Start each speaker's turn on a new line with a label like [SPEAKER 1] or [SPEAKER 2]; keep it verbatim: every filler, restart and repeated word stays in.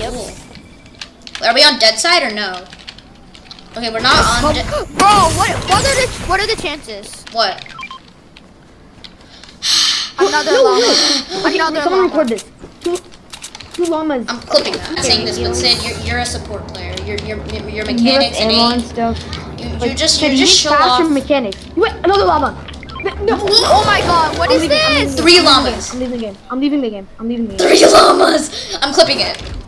[SPEAKER 1] Yep.
[SPEAKER 2] Cool. Are we on dead side or no? Okay, we're not on. De
[SPEAKER 1] Bro, what? What are the What are the chances?
[SPEAKER 2] what?
[SPEAKER 1] Another
[SPEAKER 3] No,
[SPEAKER 1] llama.
[SPEAKER 3] no.
[SPEAKER 1] Another
[SPEAKER 3] Someone
[SPEAKER 1] llama.
[SPEAKER 3] record this. Two, two llamas.
[SPEAKER 2] I'm clipping that. I'm saying this, but Sid, you're, you're a support player. You're you're you're mechanics and
[SPEAKER 3] ammo and
[SPEAKER 2] aim.
[SPEAKER 3] stuff.
[SPEAKER 2] You, you
[SPEAKER 3] Like,
[SPEAKER 2] just
[SPEAKER 3] Sid,
[SPEAKER 2] you just show
[SPEAKER 3] faster
[SPEAKER 2] off.
[SPEAKER 3] mechanics. Wait, another llama. No.
[SPEAKER 1] Oh my God! What
[SPEAKER 3] I'm
[SPEAKER 1] is
[SPEAKER 3] leaving, I'm
[SPEAKER 1] this?
[SPEAKER 3] leaving,
[SPEAKER 2] Three
[SPEAKER 3] I'm leaving
[SPEAKER 2] llamas.
[SPEAKER 3] I'm leaving the game. I'm leaving the game. I'm leaving the game.
[SPEAKER 2] Three llamas. I'm clipping it.